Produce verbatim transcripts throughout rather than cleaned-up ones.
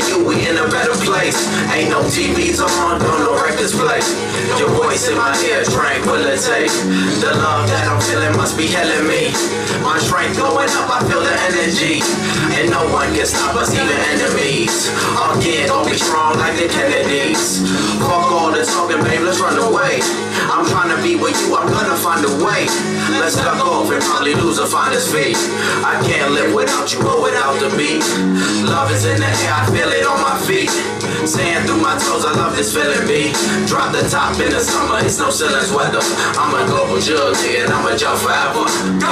you, we in a better place. Ain't no T Vs on, don't no records play. Your voice in my ear, tranquility. The love that I'm feeling must be killing me. My strength going up, I feel the energy. And no one can stop us, even enemies. Again, don't be strong like the Kennedys. Fuck all the talking, babe, let's run away. I'm trying to be with you, I'm gonna find a way. Let's duck off and probably lose or find his feet. I can't live without you or without the beat. Love is in the air, I feel it on my feet. Saying through my toes, I love this feeling beat. Drop the top in the summer, it's no ceilings weather. I'm a global jug, nigga, and I'm a jump forever. Go!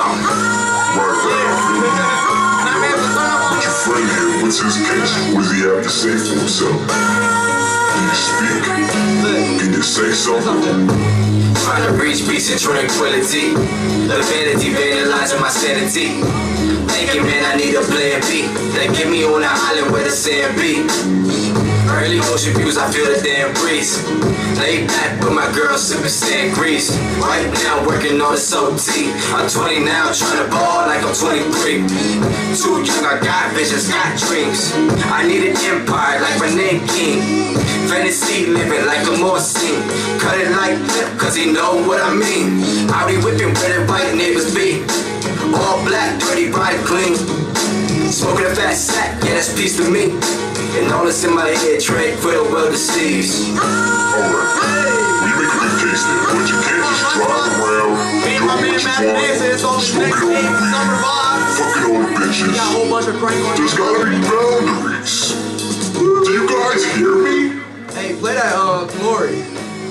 But your friend here, what's his case? What does he have to say for himself? Can you speak? Can you say something? Trying to reach peace and tranquility. The vanity vandalizing my sanity. Thinking, man, I need a plan B. They get me on the island where the sand be. Early ocean views, I feel the damn breeze. Lay back with my girl sipping sand grease. Right now working on this O T. I'm twenty now, trying to ball like I'm twenty-three. Too young, I got visions, got dreams. I need an empire like my name King. Fantasy living like a more scene. Cut it like lip, cause he know what I mean. I be whipping where the white neighbors be. All black, dirty, bright, clean. Smoking a fat sack, yeah, that's peace to me. And all that's in my head, tranquil, well deceased. Alright, we make a good case there, but you can't just drive around, do what you want, smoking all the weed, fucking all the bitches. There's gotta be boundaries. Do you guys hear me? Hey, play that, uh, Glory.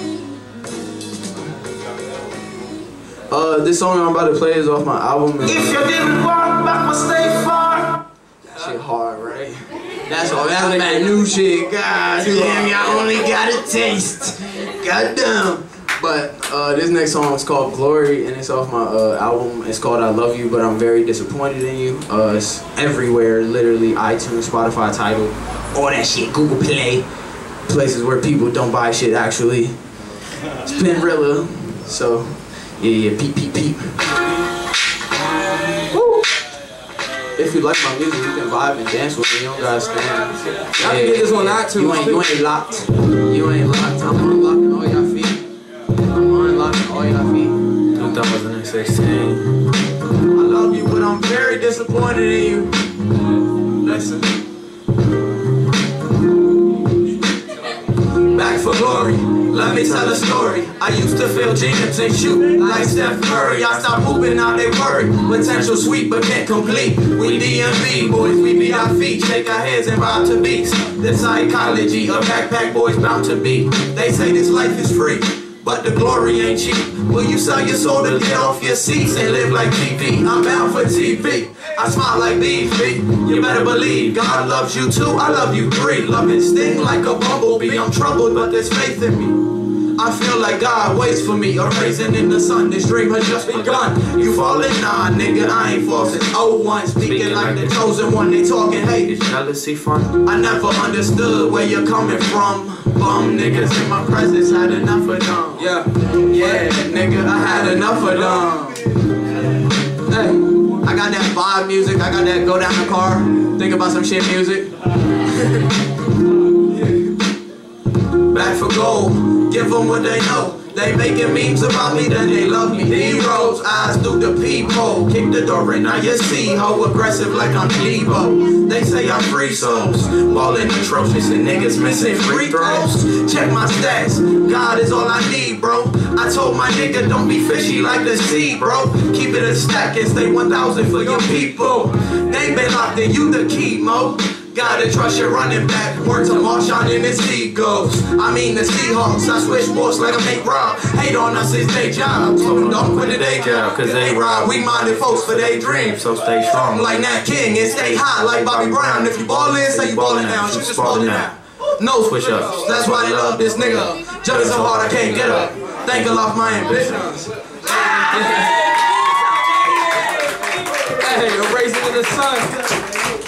Uh, this song I'm about to play is off my album. And, uh, if you didn't walk back, must stay far. That shit hard, right? That's all. That's that new shit. God damn, y'all only got a taste. Goddamn. But uh, this next song is called Glory, and it's off my uh, album. It's called I Love You, but I'm Very Disappointed in You. Uh, it's everywhere, literally iTunes, Spotify, Tidal, all that shit, Google Play, places where people don't buy shit actually. It's been real. So, yeah, yeah, peep, peep, peep. Woo. If you like my music, you can vibe and dance with me. You don't gotta stand. Y'all can get this on iTunes. You ain't, you ain't locked. You ain't locked. I'm unlocking all y'all feet. I'm unlocking all y'all feet. two thousand sixteen. I love you, but I'm very disappointed in you. Listen. Back for glory. Let me tell a story. I used to feel genius and shoot like Steph Curry. I stopped hooping, now they worry. Potential sweet but can't complete. We D M V boys, we beat our feet, shake our heads and vibe to beats. The psychology of backpack boys bound to be. They say this life is free, but the glory ain't cheap. Will you sell your soul to get off your seats and live like T V? I'm bound for T V. I smile like B V. You better believe God loves you too. I love you three. Love and sting like a bumblebee. I'm troubled, but there's faith in me. I feel like God waits for me. A raisin in the sun. This dream has just begun. You falling? Nah, nigga, I ain't falling. oh one, speaking, speaking like the chosen one. They talking hate. Is jealousy fun? I never understood where you're coming from. Bum niggas in my presence had enough of them. Yeah, yeah, nigga, I had enough of them. Hey, I got that vibe music. I got that go down the car, think about some shit music. Back for gold, give them what they know. They making memes about me, then they love me. Heroes, eyes through the peephole. Kick the door in, now you see how aggressive like I'm Debo. They say I'm free souls, ballin' atrocious and niggas missing free throws. Check my stats, God is all I need, bro. I told my nigga don't be fishy like the sea, bro. Keep it a stack and stay one thousand for your people. They been locked in, you the key, mo. Gotta trust your running back. Word to Marshawn and his Eagles. I mean the Seahawks. I switch sports like I'm Nate Rob. Hate on us, it's their job. So don't quit the day job, cause they rob. We minded folks for their dreams. So stay strong like Nat King and stay high like Bobby Brown. If you ballin', say you ballin' now. You just ballin' now. No switch ups. That's why they love this nigga. Jumping so hard I can't get up. Thanking off my ambitions. hey, a raisin in the sun.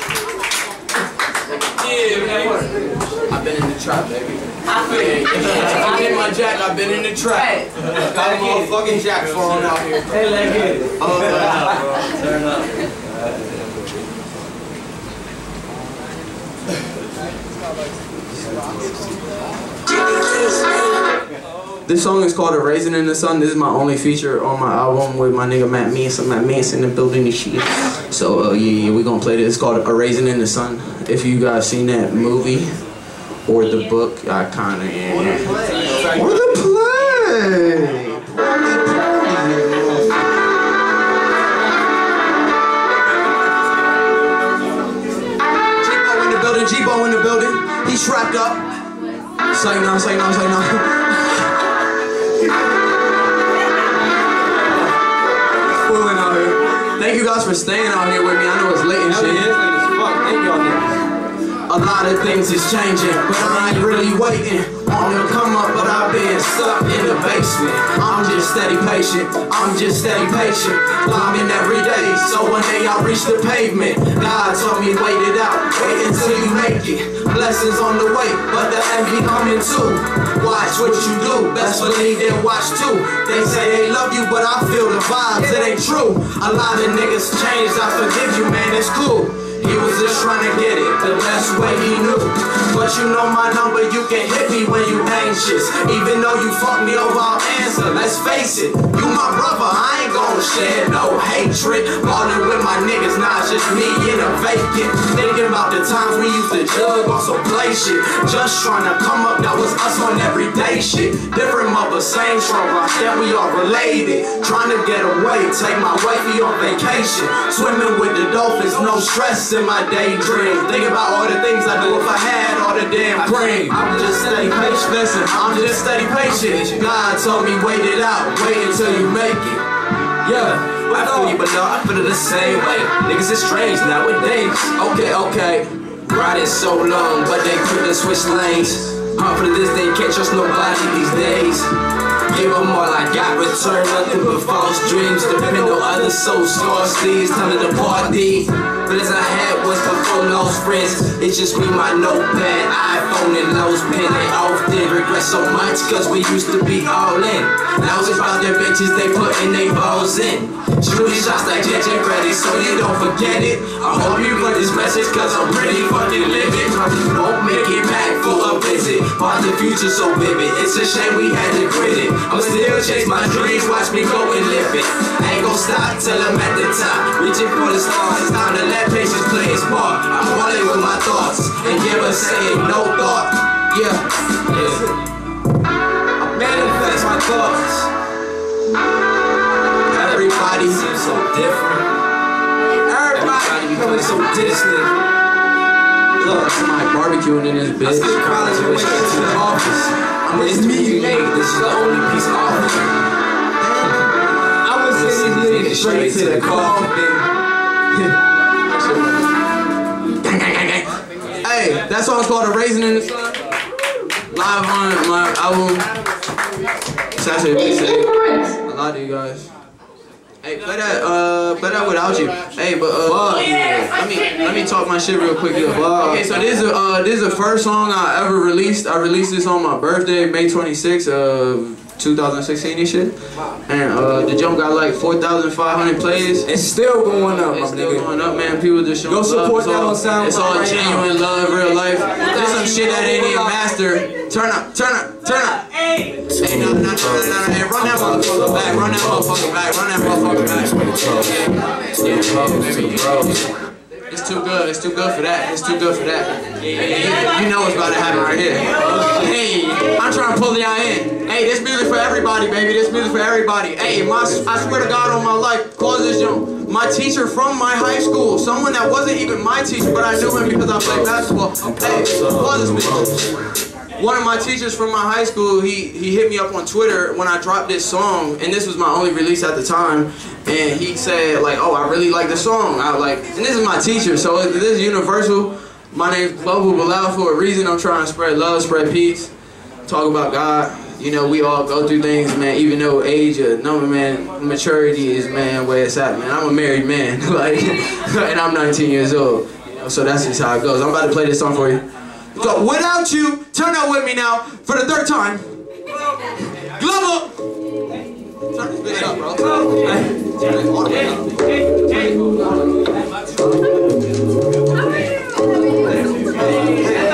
Yeah, man. I've been in the trap, baby. I feel in my jack, I've been in the trap. Got a motherfucking jack falling out here. Hey, let get it. Oh, turn up. This song is called A Raisin in the Sun. This is my only feature on my album with my nigga Matt Manson. Matt Manson in the building and shit. So uh, yeah, yeah, we gonna play this. It's called A Raisin in the Sun. If you guys seen that movie or the book, I kinda yeah. Or the play. G-Bo in the building, G-Bo in the building. He's strapped up. Say no, say no, say no. Fooling out here. Thank you guys for staying out here with me. I know it's late and shit. Yeah, it's late as fuck. Thank y'all niggas. A lot of things is changing, but I ain't really waiting on the come up, but I've been stuck in the basement. I'm just steady patient, I'm just steady patient, climbing every day, so one day I'll reach the pavement. God told me wait it out, wait until you make it. Blessings on the way, but the envy coming too. Watch what you do, best believe they'll watch too. They say they love you, but I feel the vibes, it ain't true. A lot of niggas changed, I forgive you, man, it's cool. He was just trying to get it the best way he knew. But you know my number, you can hit me when you anxious. Even though you fuck me over, I'll answer. Let's face it, you my brother, I ain't gonna share no hatred. Ballin' with my niggas, nah, it's just me in a vacant. Thinking about the times we used to jug on some play shit. Just trying to come up, that was us on everyday shit. Different mother, same struggle, I said we all related. Trying to get away, take my wifey on vacation. Swimming with the dolphins, no stress in my daydream. Think about all the things I do if I had all the damn cream. I'm just steady patient, listen, I'm just steady patient. God told me wait it out, wait until you make it. Yeah, I feel you, but no, I feel it the same way. Niggas is strange nowadays. Okay, okay. Riding so long, but they quick to switch lanes. Confident this, they can't trust nobody these days. Give them all I got, return nothing but false dreams. Depend on other souls, score sleeves, time to the party. But as I had was before lost friends. It's just me, my notepad, iPhone and nose pen. They often regret so much, cause we used to be all in. Now it's about their bitches, they putting they balls in. Shooting shots like J J ready, so you don't forget it. I hope you read this message, cause I'm pretty fucking livid. Won't make it back for a visit, but the future so vivid. It's a shame we had to quit it. I'ma still chase my dreams, watch me go and live it. I ain't gon' stop till I'm at the top, reaching for the stars. It's time to let patience play its part. I'm rolling with my thoughts, and give us saying no thought. Yeah, yeah. I manifest my thoughts. Everybody seems so different. Everybody becoming so distant. Look, somebody barbecuing in this bitch. I still college and went straight to the office. I'm it's me, mate. This is the only piece of office. I was sending these niggas straight to the coffin. Hey, that song's called A Raisin in the Sun. Live on my album. It's actually a big city. I love you guys. Hey, play that, uh, play that without you. Hey, but, uh, let me, let me talk my shit real quick, yo. Okay, so this is, uh, this is the first song I ever released. I released this on my birthday, May twenty-sixth, of two thousand sixteen and shit. And, uh, the jump got like four thousand five hundred plays. It's still going up, It's my still nigga. going up, man. People just showing Go support love. that on SoundCloud It's all right genuine now. love, real life. There's some shit that ain't even mastered. Turn up, turn up, turn up. Hey, no, no, no, no, no, no. Hey, run that motherfucker back, run that motherfucker back, run that motherfucker back. Yeah, yeah, baby. It's too good, it's too good for that, it's too good for that. Yeah, yeah, you know what's about to happen right here. Hey, I'm trying to pull y'all in. Hey, this music for everybody, baby, this music for everybody. Hey, my, I swear to God on my life, close this joint. My teacher from my high school, someone that wasn't even my teacher, but I knew him because I played basketball. Hey, pause this bitch. One of my teachers from my high school, he, he hit me up on Twitter when I dropped this song, and this was my only release at the time, and he said, like, oh, I really like the song. I like, and this is my teacher, so this is universal. My name's Cobbled, Bilal for a reason. I'm trying to spread love, spread peace, talk about God. You know, we all go through things, man, even though age or number, man, maturity is, man, where it's at, man. I'm a married man, like, and I'm nineteen years old, you know, so that's just how it goes. I'm about to play this song for you. So, without you, turn out with me now for the third time. Glover! Turn this bitch up, bro. Hey, turn this all the way up. Turn this all the way up.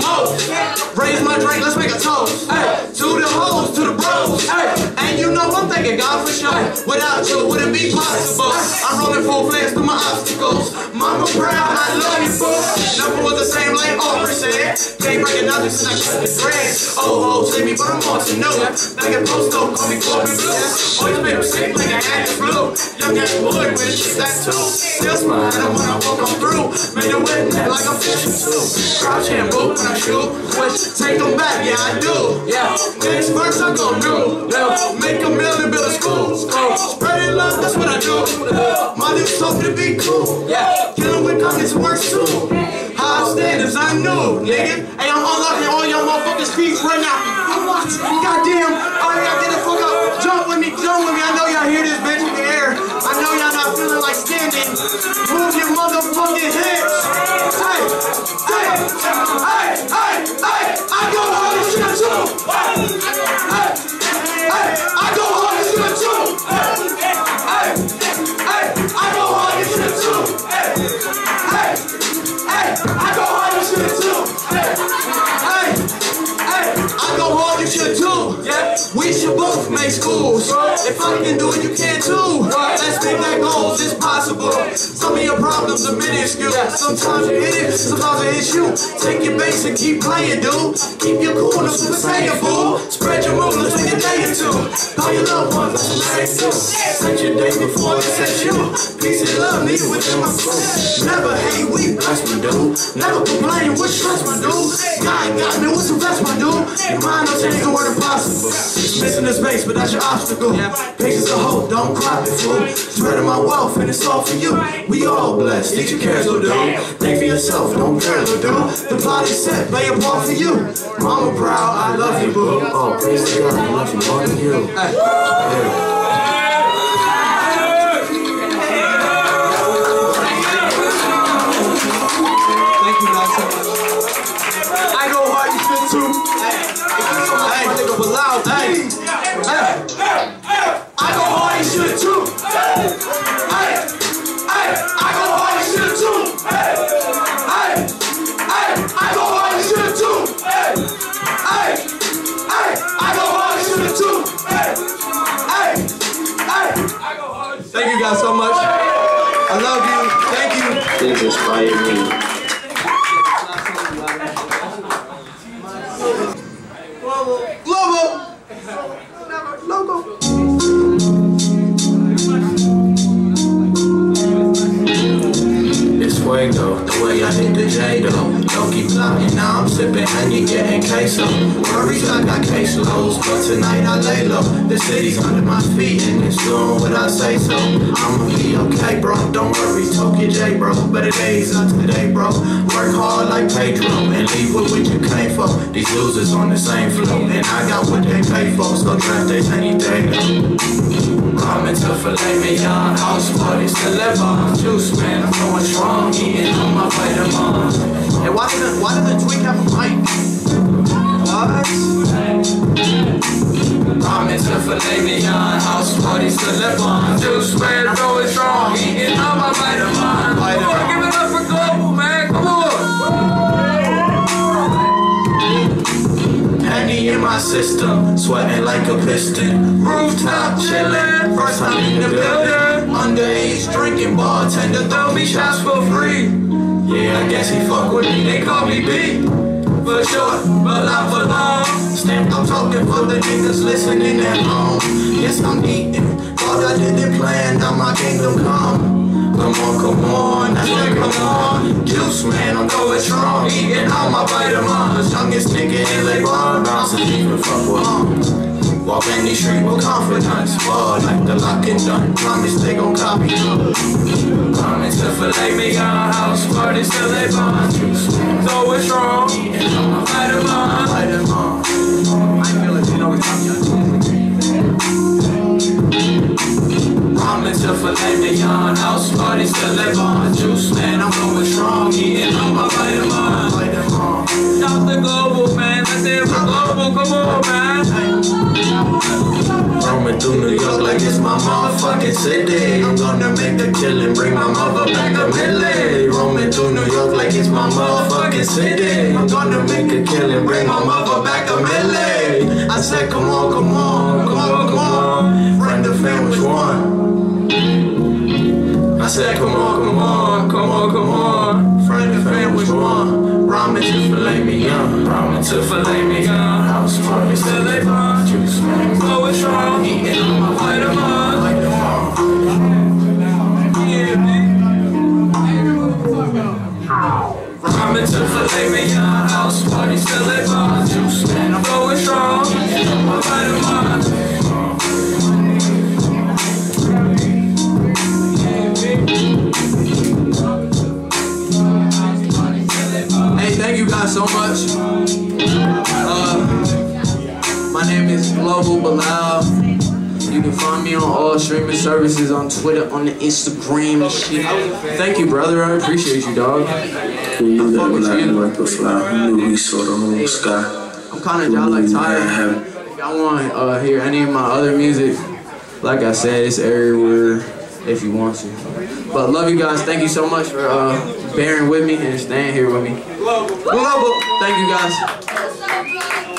most. Raise my drink, let's make a toast. Hey, to the hoes, to the bros. Hey, and you know I'm thanking God for sure. Without you, would it be possible? I'm rolling full flames through my obstacles. Mama proud, I love you, boo. Never was the same like Aubrey said. Can't break another since I cut the thread. Oh, oh, save me, but I'm on to know. Back at post up, call me Corbin Blue. Always been sick like I had the flu. Young ass boy with shit that too. Still smiling when I walk on through. Made a wet net like I'm fishing too. Crouch and boot when I shoot. Which take them back, yeah I do. Yeah, next verse I gon' do. Make a million, build a school. Spreading love, that's what I do. My new soap to be cool. Yeah, killing with comments worse too. High standards, I knew, nigga. Hey, I'm unlocking all y'all motherfuckers' feet right now. Goddamn, all y'all get the fuck up. Jump with me, jump with me. I know y'all hear this bitch in the air. I know y'all not feeling like standing. Move your motherfucking hips. Hey, hey, hey, hey, hey. I go hard as shit too. Hey, hey, I go hard as shit too. Hey, hey, I go hard as shit too. Hey, hey, hey, I go hard as shit too. Hey, hey, hey, I go hard as shit too. Yeah, we should both make schools. If I can do it, you can too. Let's make that goals, it's possible. Some of your problems are minuscule. Sometimes you hit it, sometimes it hits you. Take your base and keep playing, dude. Keep your cool, no super saiyan, fool. Spread your moves, let's take a day or two. Call your loved ones, let's marry you. Set your day before it sets you. Peace and love needed within my soul. Never hate, we bless my dude. Never complain, we're stress, my dude. God got me, what's the best, my dude? Your mind don't change the word impossible. It's missing the space, but that's your obstacle. Patience of hope, don't cry, fool. Spreading my wealth, and it's all for you. We all blessed, each your cares will do. Think for yourself, don't care, little dude. The body set, play a part for you. Mama proud, I love you, boo. Oh, praise to God, I love you more than you. Hey. Yeah. Thank you guys so much. I go hard, you should too. Hey, hey, my nigga Bilal, hey. Hey, I go hard, you should too. Hey, hey, I go hard, you should too. Hey, hey, hey, I go hard, you should too. Hey, hey, hey, I go hard, you should too. Hey, hey, hey, I go hard. Thank you guys so much. I love you. Thank you. Please inspire me. Logo! Logo! It's fuego, the way I hit the J though. Don't keep plotting, now I'm sipping honey, getting queso. Worries, I got caseloads, but tonight I lay low. The city's under my feet and it's doing what I say so. I'ma be okay, bro, don't worry, talk your J, bro. Better days are today, bro. Work hard like Pedro and leave with what you came for. These losers on the same flow, and I got what they pay for, so draft days any day though. Coming to filet mignon, house parties to live on. Juice, man, I'm going strong, eating on my vitamins. Hey, why didn't, why didn't the tweak have a mic? What? Coming to filet mignon, house parties to live on. Juice, man, I'm going strong, eating on my vitamins. Come on, give it up for Cobbled, man, come on. Henny in my system, sweating like a piston. Rooftop chillin', first time in the building. Underage drinking, bartender throw me shots for free. Yeah, I guess he fuck with me, they call me B. For short, but not for long. Stamped, I'm talking for the niggas listening at home. Yes, I'm eating, thought I didn't plan, now my kingdom come. Come on, come on, I said come on. Juice, man, I'm going strong, eating all my vitamins. Youngest nigga in Lake Bar, bouncing even fuck with arms. Walk in the street with confidence, ball like the lock and done. Promise they gon' copy. Coming to filet mignon, house parties till they bond. Juice, man, going strong, eating all my vitamins. Vitamins. I feel it, you know it's Ramen to filet mignon, house parties to live on. Juice, man, I'm going strong, eating all my vitamins. Vitamins. Shout the global, man, let's hear for global, come on, man. Roaming through New York like it's my motherfucking city. I'm gonna make the killing, bring my mother back to Millie. Roaming through New York like it's my motherfucking fucking city. I'm gonna make a killing, bring my mother back a melee. I said, come on, come on, come on, come on. Friend of fam, which one? I said, come on, come on, come on, come on. Friend of fam, which one? Ramen to filet mignon, ramen to filet mignon. House party, still they bond. Juice, man, going strong. Eating on my vitamins. Ramen to filet mignon. House party, still they bond. Juice, man, I'm going strong. Eating on my vitamins. Thank you guys so much. Uh, my name is Cobbled Bilal. You can find me on all streaming services, on Twitter, on the Instagram and shit. Thank you, brother. I appreciate you, dog. You knew that black boy could fly. You knew he saw the whole sky. I'm kind of y'all like tired. If y'all want to uh, hear any of my other music, like I said, it's everywhere if you want to. But love you guys. Thank you so much for uh, bearing with me and staying here with me. Global. Thank you guys.